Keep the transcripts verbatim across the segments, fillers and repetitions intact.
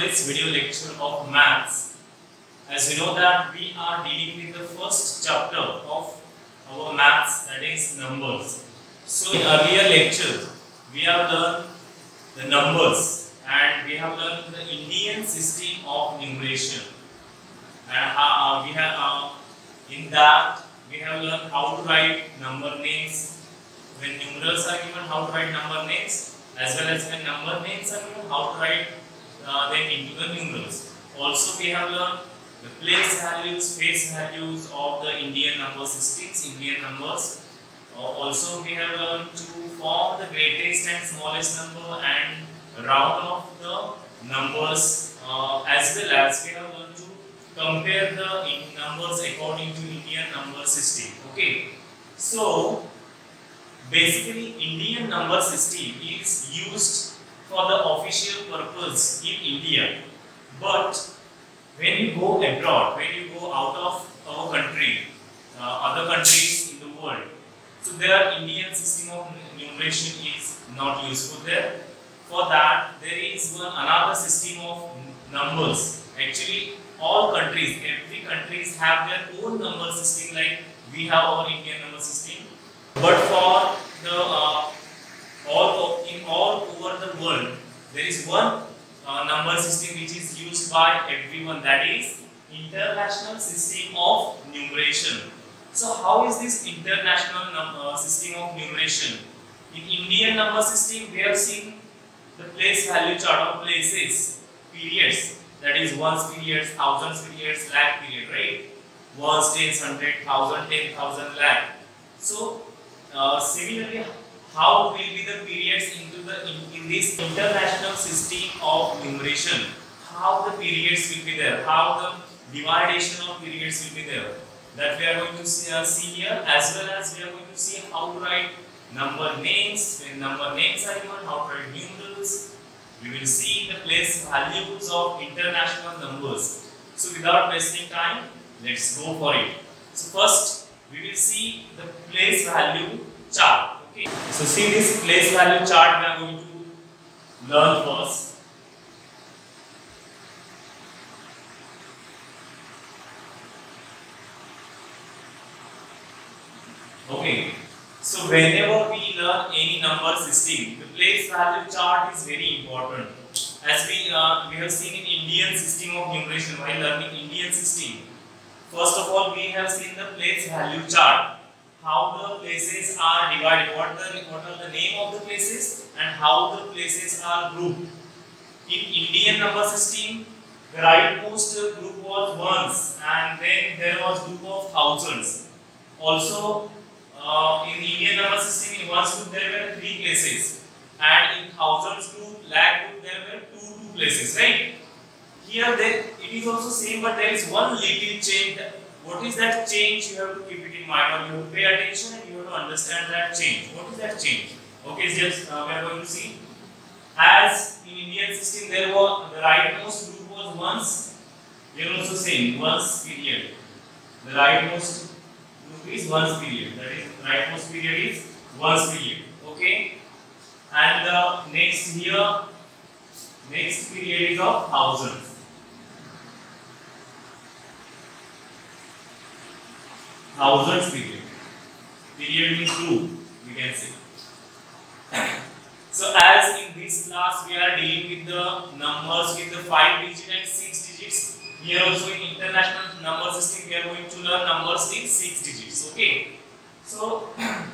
this video lecture of maths. As you know that we are dealing with the first chapter of our maths, that is numbers. So in earlier lectures we have learned the numbers and we have learned the Indian system of numeration, and how we have uh, in that we have learned how to write number names when numerals are given, how to write number names, as well as when number names are given, how to write uh, them into the numerals. Also we have learned the place values, face values of the Indian number systems, Indian numbers. Uh, also we have learned to form the greatest and smallest number and round off the numbers, uh, as well as we have learned to compare the in numbers according to Indian number system. Okay, so basically Indian number system is used for the official purpose in India, but when you go abroad, when you go out of our country, uh, other countries in the world, so their Indian system of numeration is not useful there. For that, there is one another system of numbers. Actually, all countries, every countries have their own number system, like we have our Indian number system. But for the uh, all in all over the world, there is one uh, number system which is used by everyone, that is International System of Numeration. So how is this international number system of numeration? In Indian number system, we have seen the place value chart of places, periods, that is ones periods, thousands periods, lakh period, right? Ones, tens, hundred, thousand, ten thousand, lakh. So uh, similarly, how will be the periods into the in, in this international system of numeration? How the periods will be there? How the dividation of periods will be there? That we are going to see, uh, see here, as well as we are going to see how to write number names. When number names are given, how to write numerals. We will see the place values of international numbers. So without wasting time, let's go for it. So first, we will see the place value chart. Okay. So see this place value chart we are going to learn first. Okay. So whenever we learn any number system, the place value chart is very important. As we uh, we have seen in Indian system of numeration while learning Indian system. First of all, we have seen the place value chart. How the places are divided, what the what are the name of the places, and how the places are grouped. In Indian number system, the rightmost group was ones, and then there was group of thousands. Also, uh, in Indian number system, in ones group there were three places, and in thousands group, lakh group there were two two places. Right? Here, there it is also same, but there is one little change. What is that change? You have to keep it in mind, or you have to pay attention and you have to understand that change. What is that change? Okay, just uh, we are going to see. As in Indian system, there was the rightmost group was ones. Here also same ones period. The rightmost group is ones period. That is, rightmost period is ones period. Okay, and the next here, next period is of thousands. Thousands period. Period means group, we can say. So as in this class we are dealing with the numbers with the five digit and six digits. Here also in international number system we are going to learn numbers in six digits. Okay. So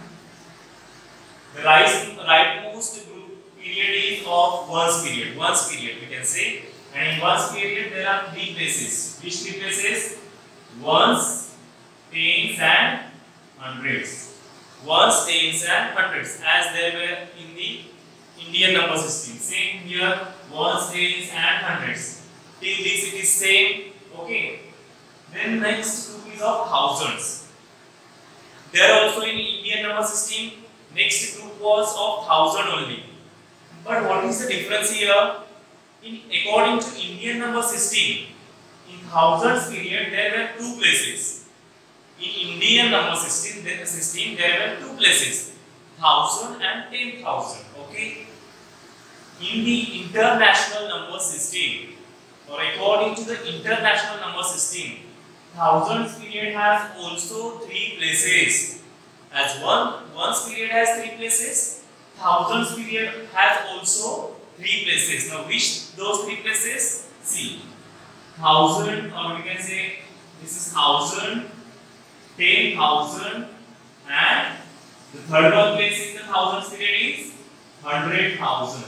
the right rightmost group period is of ones period. Ones period we can say. And in ones period there are three places. Which three places? Ones, tens and hundreds. Ones, tens and hundreds, as there were in the Indian number system. Same here, ones, tens and hundreds. Till this it is same. Okay. Then next group is of thousands. There also in Indian number system, next group was of thousand only. But what is the difference here? In according to Indian number system, in thousands period there were two places. In Indian number system, the system there were two places, thousand and ten thousand. Okay. In the international number system, or according to the international number system, thousands period has also three places. As one one's period has three places, thousands period has also three places. Now which those three places? See, thousand, or we can say this is thousand, ten thousand, and the third one place in the thousands period is hundred thousand.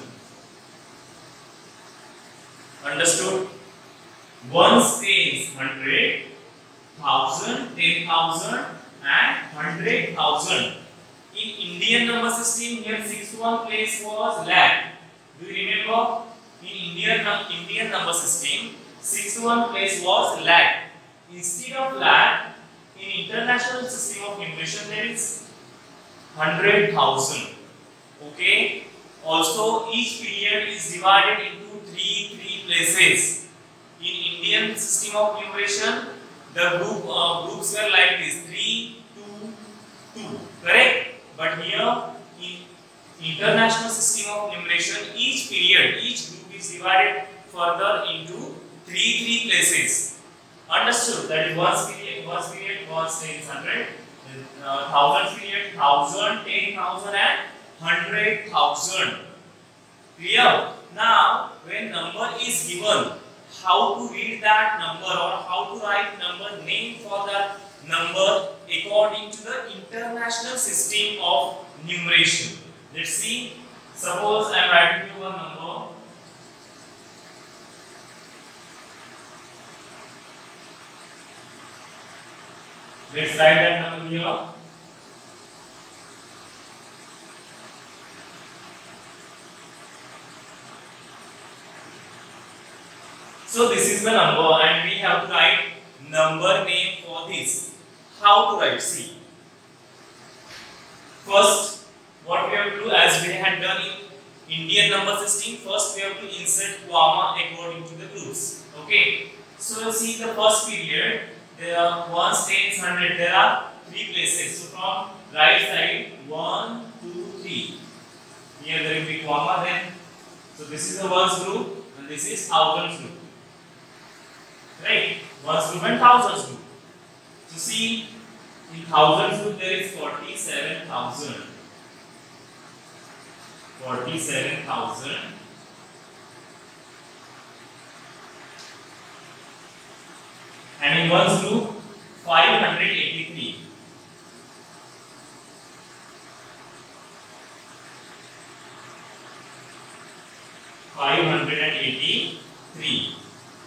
Understood? Ones, tens, hundred, thousand, ten thousand, and hundred thousand. In Indian number system, here sixth one place was lakh. Do you remember? In Indian Indian number system, sixth one place was lakh. Instead of lakh, in international system of numeration there is hundred thousand. Okay. Also, each period is divided into three three places. In Indian system of numeration, the group uh, groups were like this: three, two, two. Correct? But here in international system of numeration, each period, each group is divided further into three three places. Understood? That is one period, one period was ten hundred, uh, thousand period, thousand, ten thousand, and hundred thousand. Clear? Now, when number is given, how to read that number or how to write number name for that number according to the international system of numeration. Let's see. Suppose I am writing you one number. Let's write that number here. So this is the number and we have to write number name for this. How to write? See. First, what we have to do, as we had done in Indian number system, first we have to insert comma according to the groups. Okay. So see the first period, there are ones, tens, hundred. There are three places. So from right side, one, two, three. Here there will be comma then. So this is the ones group and this is thousands group. Right? Ones group and thousands group. So see, in thousands group there is forty-seven thousand. forty-seven thousand. And in ones group, five hundred eighty-three. five hundred eighty-three.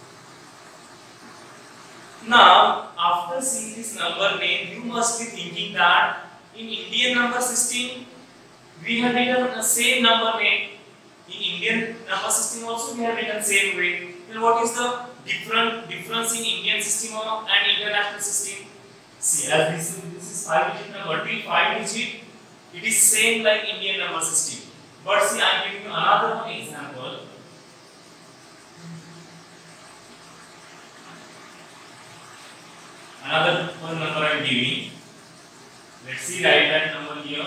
Now, after seeing this number name, you must be thinking that in Indian number system, we have written the same number name. In Indian number system also we have written same way. Then what is the different difference in Indian system and international system? See, as this is, this is five digit number, till five digit, it is same like Indian number system. But see, I am giving you another one example. Another one number I am giving. Let's see, write that number here.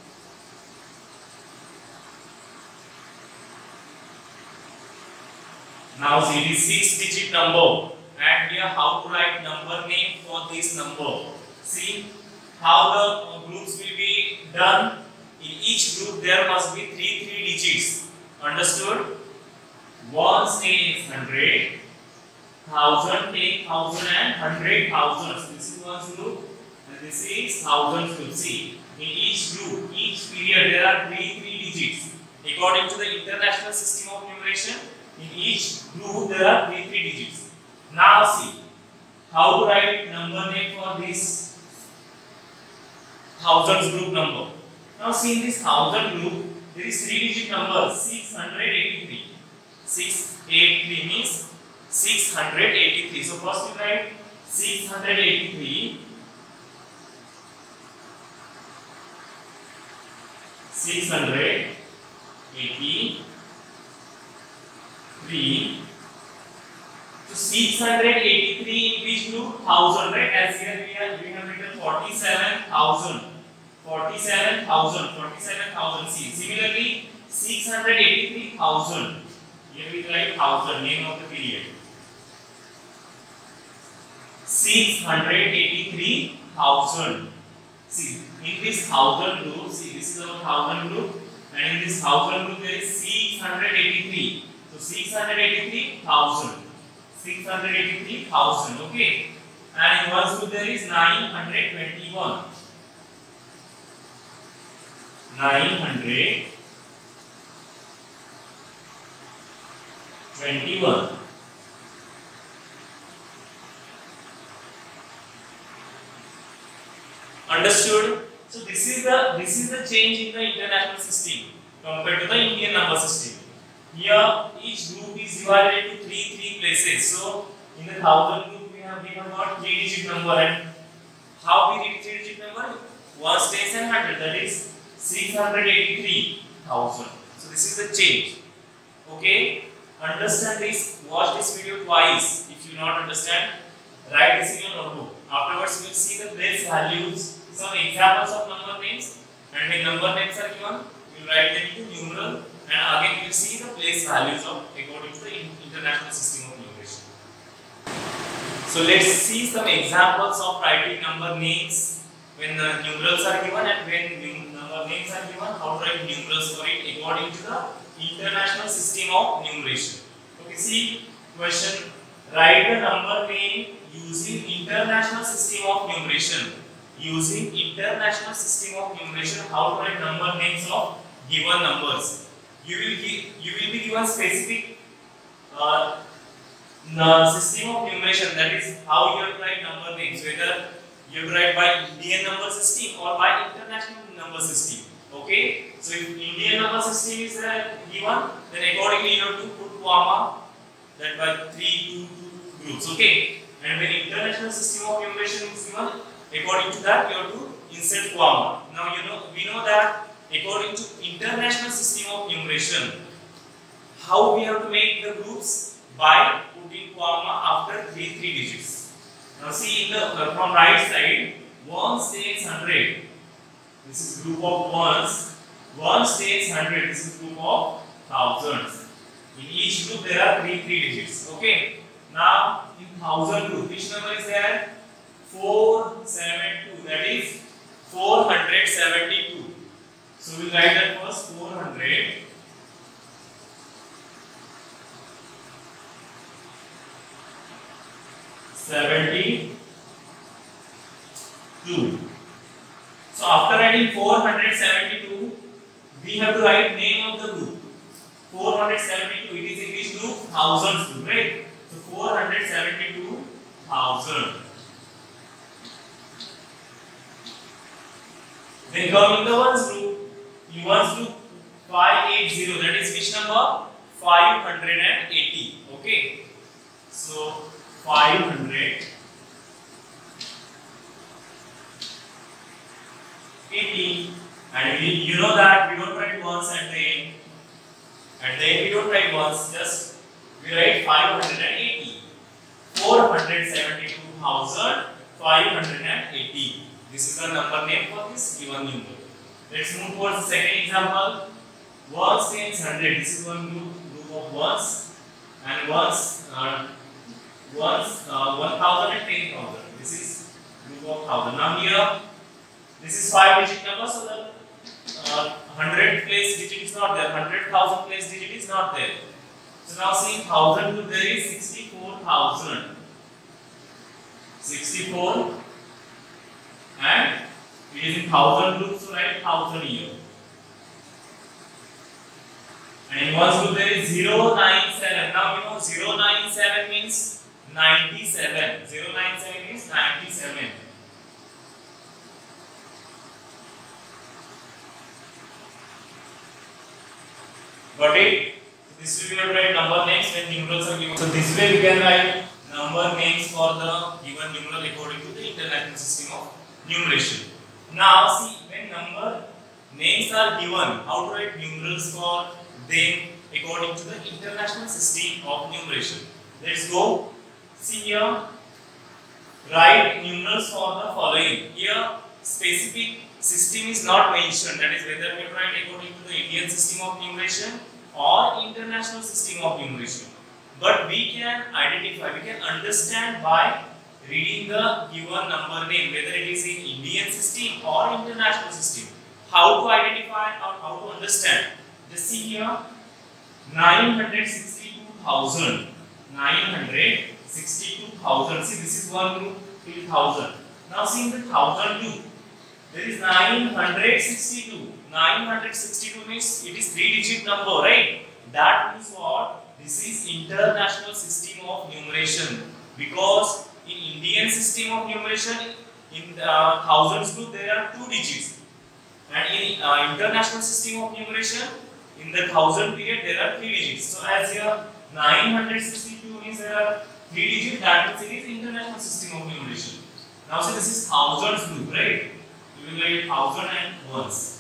Now see, it is six digit number, and here how to write number name for this number. See how the groups will be done. In each group there must be three three digits. Understood? Ones, tens, hundred, thousand, ten thousand, and hundred thousand. This is one group, and this is thousand group. See, in each group, each period there are three three digits. According to the international system of numeration, in each group there are three three digits. Now see how to write number name for this thousands group number. Now see, in this thousand group there is three digit number six hundred eighty-three. six hundred eighty-three means six hundred eighty-three. So first we write six hundred eighty-three. six hundred eighty-three. So six hundred eighty-three in which group? Thousand, right? As here we have we have written forty-seven thousand. forty-seven thousand. forty-seven thousand. See, similarly six hundred eighty-three thousand. Here we write thousand, name of the period. six hundred eighty-three thousand. See, in this thousand group, see this is our thousand group, and in this thousand group there is six hundred eighty-three. So six hundred eighty-three thousand. six hundred eighty-three thousand. Okay. And in one group there is nine hundred twenty-one. nine hundred twenty-one. Understood? So this is the this is the change in the international system compared to the Indian number system. Here each group is divided into three three places. So in the thousand group we have given about three digit number, and how we read three digit number? Ones, tens and hundred. That is six hundred eighty-three thousand. So this is the change. Okay? Understand this. Watch this video twice. If you not understand, write this in your notebook. Afterwards you will see the place values, some examples of number names, and when number names are given, you will write them into numeral, and again you will see the place values of according to the international system of numeration. So let's see some examples of writing number names when the numerals are given, and when number names are given, how to write numerals for it according to the international system of numeration. Okay, see question. Write the number name using international system of numeration. Using international system of numeration, how to write number names of given numbers. You will give, you will be given specific uh, system of numeration. That is how you have to write number names. Whether you have to write by Indian number system or by international number system. Okay. So if Indian number system is uh, given, then accordingly you have to put comma. That by three, two, two groups. Okay. And when international system of numeration is given, according to that you have to insert comma. Now you know we know that according to international system of numeration, how we have to make the groups? By putting comma after three three digits. Now see in the uh, from right side, ones, tens, hundred. This is group of ones. Ones, tens, hundred. This is group of thousands. In each group there are three three digits. Okay. Now in thousand group, which number is there? four seventy-two. That is four hundred seventy-two. So we will write that first four hundred seventy-two. So after writing four hundred seventy-two, we have to write name of the group. four hundred seventy-two. It is in which group? Thousands group, right? So four hundred seventy-two thousand. Then come in the ones group. In ones group five eighty. That is which number? five hundred eighty. Okay. So five hundred eighty. And we, you know that we don't write ones at the end. At the end we don't write ones. Just we write five hundred eighty. four hundred seventy-two thousand five hundred eighty. This is the number name for this given number. Let's move towards the second example. Ones, tens, hundred. This is one group, group of ones, and ones, uh, ones, uh, one thousand and ten thousand. This is group of thousand. Now here, this is five digit number, so the uh, hundred place digit is not there. Hundred thousand place digit is not there. So now see thousand group there is sixty-four thousand. Sixty-four. And it is in thousand groups, so write thousand here. And in one group there is zero nine seven. Now you know zero nine seven means ninety-seven. zero nine seven means ninety-seven. Got it? This way we will write number names when numerals are given. So this way we can write number names for the given numeral according to the international system of numeration. Now see when number names are given, how to write numerals for them according to the international system of numeration. Let's go. See here, write numerals for the following. Here specific system is not mentioned, that is whether we write according to the Indian system of numeration or international system of numeration. But we can identify, we can understand by reading the given number name, whether it is in Indian system or international system. How to identify or how to understand? Just see here, nine hundred sixty-two thousand. nine hundred sixty-two thousand. See, this is one group till thousand. Now see in the thousand group, there is nine hundred sixty-two. nine hundred sixty-two means it is three digit number, right? That means what? This is international system of numeration, because in Indian system of numeration, in the uh, thousands group there are two digits, and in uh, international system of numeration, in the thousand period there are three digits. So as here nine hundred sixty-two means there are three digits, that means it is international system of numeration. Now see, this is thousands group, right? You will write thousand and ones.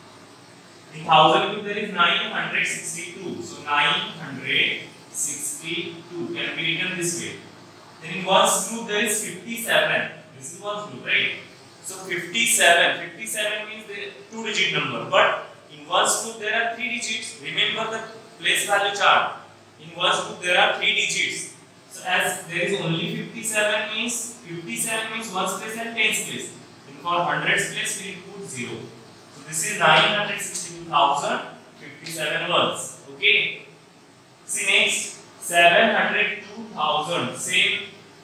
In thousand group there is nine hundred sixty-two. So nine hundred sixty-two can be written this way. Then in ones group there is fifty-seven. This is ones group, right? So fifty-seven. fifty-seven means the two digit number. But in ones group there are three digits. Remember the place value chart. In ones group there are three digits. So as there is only fifty-seven means fifty-seven means ones place and tens place. And for hundreds place we will put zero. So this is nine hundred sixty-two thousand fifty-seven ones. Okay. See next, seven hundred two thousand. Same.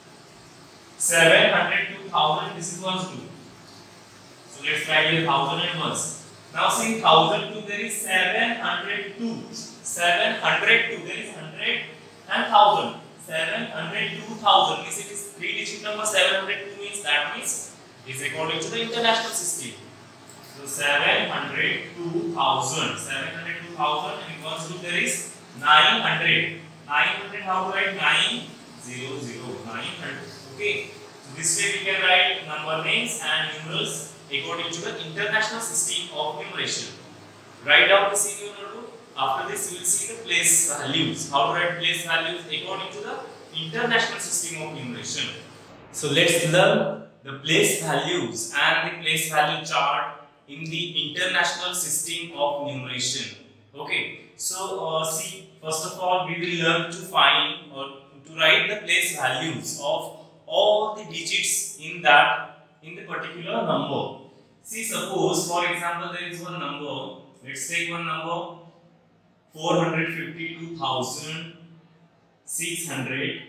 seven hundred two thousand. This is ones group. So let's write here thousand and ones. Now see in thousand two there is seven hundred two. seven hundred two. There is hundred and thousand. seven hundred two thousand means it is three digit number. seven hundred two means that means is according to the international system. So seven hundred two thousand. seven hundred two thousand, and in ones group there is nine hundred. nine hundred, how to write? nine hundred. nine hundred. Okay. So this way we can write number names and numerals according to the international system of numeration. Write down the C U number. After this, you will see the place values. How to write place values according to the international system of numeration. So let's learn the place values and the place value chart in the international system of numeration. Okay. So uh, see, first of all, we will learn to find or to write the place values of all the digits in that in the particular number. See, suppose for example there is one number. Let's take one number. four hundred fifty-two thousand six hundred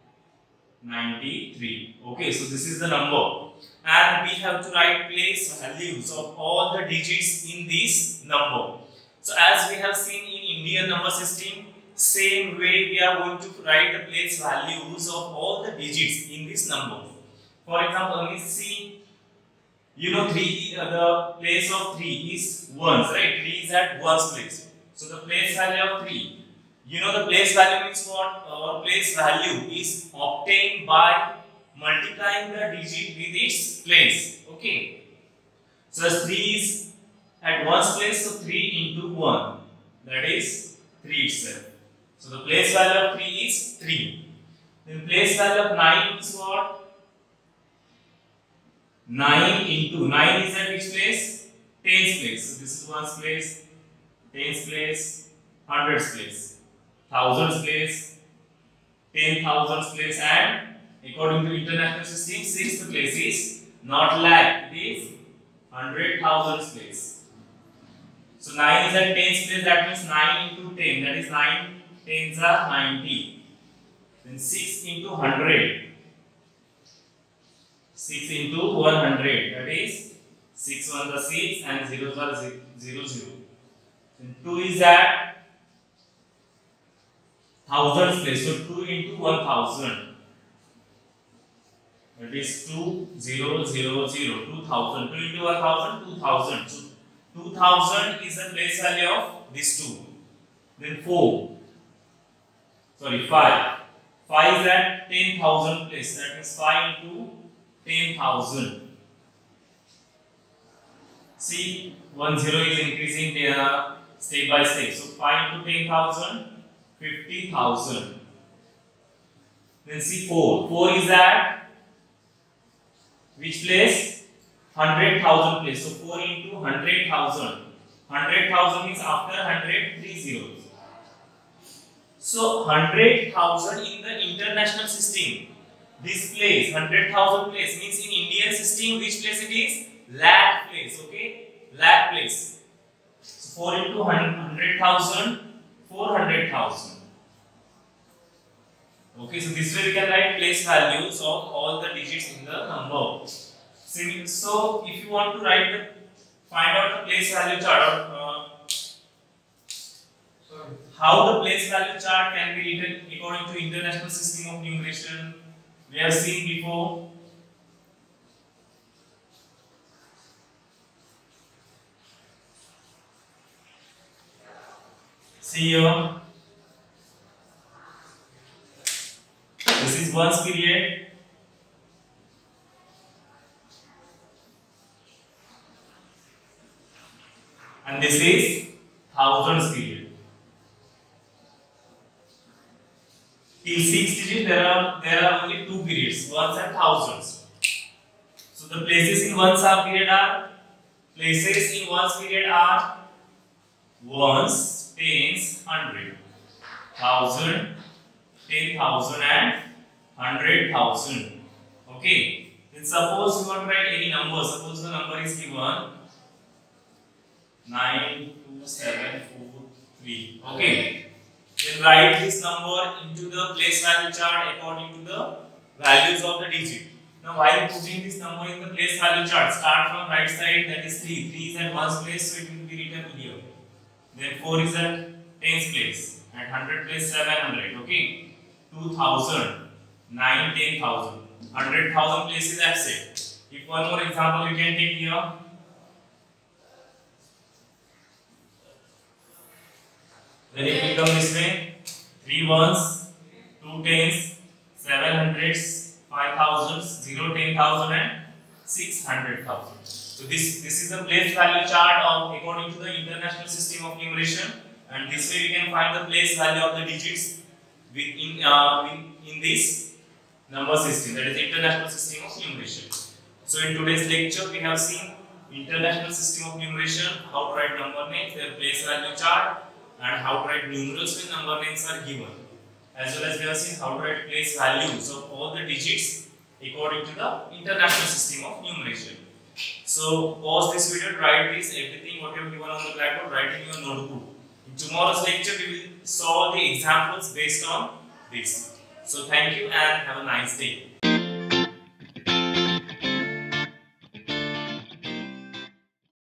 ninety-three. Okay, so this is the number, and we have to write place values of all the digits in this number. So as we have seen in Indian number system, same way we are going to write the place values of all the digits in this number. For example, let me see. You know, three. Uh, the place of three is ones, right? Three is at ones place. So the place value of three, you know the place value means what? Our place value is obtained by multiplying the digit with its place. Okay. So as three is at ones place, so three into one, that is three itself. So the place value of three is three. Then place value of nine is what? nine into nine is at which place? Tens place. So this is ones place. Tens place, hundreds place, thousands place, ten thousands place, and according to international system, sixth place is not lakh, it is hundred thousands place. So nine is at tens place, that means nine into ten, that is nine tens are ninety. Then six into hundred, six into one hundred, that is six ones are six and zeros are zero zero. And two is at thousands place, so two into one thousand, that is two zero zero zero, two thousand. two into one thousand, two thousand. So two thousand is the place value of these two. Then four, sorry five, five is at ten thousand place, that means five into ten thousand. See, one zero is increasing there. Step by step. So five into ten thousand, fifty thousand. Then see four. four is at which place? one hundred thousand place. So four into one hundred thousand. one hundred thousand means after one hundred, three zeros. So one hundred thousand in the international system. this place, one hundred thousand place means in Indian system which place it is? Lakh place, okay? Lakh place. So four into one hundred thousand, four hundred thousand. Okay, so this way we can write place values of all the digits in the number. So if you want to write the, find out the place value chart, uh, sorry, how the place value chart can be written according to International System of Numeration, we have seen before. See here, this is ones period, and this is thousands period. Till six digits there are there are only two periods, ones and thousands. So the places in ones are period are places in ones period are ones, tens, hundred, thousand, ten thousand and hundred thousand. Okay. Then suppose you want to write any number. Suppose the number is given nine two seven four three. Okay. Then write this number into the place value chart according to the values of the digit. Now while putting this number in the place value chart, start from right side, that is three. three is at ones place, so it will be written here. Then four is at tens place, at one hundred place seven hundred. Okay. two thousand, nine, ten thousand. one hundred thousand place is absent. If one more example you can take here. Then it will come this way, three ones, two tens, seven hundreds, five thousands, zero, ten thousand and six hundred thousand. So this, this is the place value chart of according to the International System of Numeration, and this way we can find the place value of the digits within uh, in, in this number system, that is International System of Numeration. So in today's lecture we have seen International System of Numeration, how to write number names, their place value chart, and how to write numerals when number names are given. As well as we have seen how to write place values of all the digits according to the International System of Numeration. So pause this video, write this, everything what you have given on the blackboard, write in your notebook. In tomorrow's lecture we will solve the examples based on this. So thank you and have a nice day.